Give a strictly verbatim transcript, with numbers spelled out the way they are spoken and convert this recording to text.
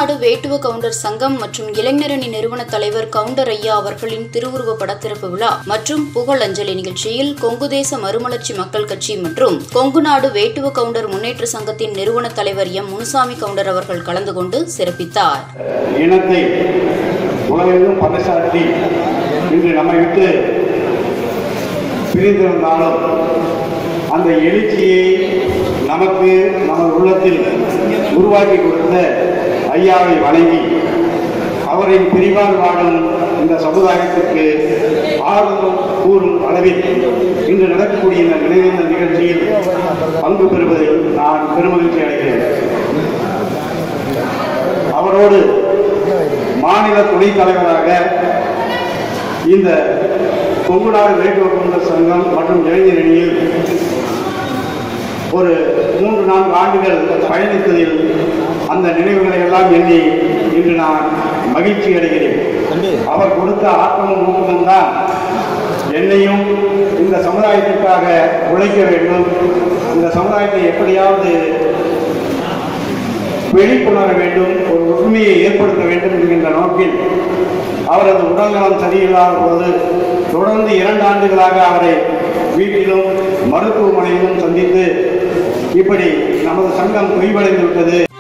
Kongunadu வேட்டுவ counter சங்கம் மற்றும் இளைஞரணி நிறுவன தலைவர் கவுண்டர் ஐயா அவர்களின் திருவுருவ படத்திறப்பு விழா மற்றும் புகழஞ்சலி நிகழ்ச்சியில் கொங்கு தேச மறுமலர்ச்சி மக்கள் கட்சி மற்றும் கொங்குநாடு வேட்டுவ கவுண்டர் முன்னேற்ற சங்கத்தின் நிறுவன தலைவர் எம் முனுசாமி கவுண்டர் அவர்கள் கலந்து கொண்டு சிறப்பித்தார். இனத்தை உலகெங்கும் பறைசாற்றி இன்று நம்மை விட்டு பிரிந்திருந்தாலும் அந்த எழுச்சியை நமக்கு நமது உள்ளத்தில் உருவாக்கி கொடுத்த ஐயாவை வணங்கி அவரின் பிரிவால் வாழும் இந்த சமுதாயத்திற்கு ஆறுதல் கூறும் அளவில் இன்று நடக்கக்கூடிய இந்த நினைவேந்த நிகழ்ச்சியில் பங்கு பெறுவதில் நான் பெருமகிழ்ச்சி அடைகிறேன். அவரோடு மாநில துணைத் தலைவராக இந்த கொங்குநாடு வேட்டுவ கவுண்டர் சங்கம் மற்றும் இளைஞரணியில் ஒரு மூன்று நான்கு ஆண்டுகள் பயணித்ததில் அந்த நினைவுகளை எல்லாம் எண்ணி இன்று நான் மகிழ்ச்சி அடைகிறேன். அவர் கொடுத்த ஆக்கமும் ஊக்கமும் தான் என்னையும் இந்த சமுதாயத்திற்காக உழைக்க வேண்டும், இந்த சமுதாயத்தை எப்படியாவது வெளிக்கொணர வேண்டும், ஒரு ஒற்றுமையை ஏற்படுத்த வேண்டும் என்கின்ற நோக்கில் அவரது உடல்நலம் சரியில்லாத போது தொடர்ந்து இரண்டு ஆண்டுகளாக அவரை வீட்டிலும் மருத்துவமனையிலும் சந்தித்து இப்படி நமது சங்கம் தொய்வடைந்து விட்டது.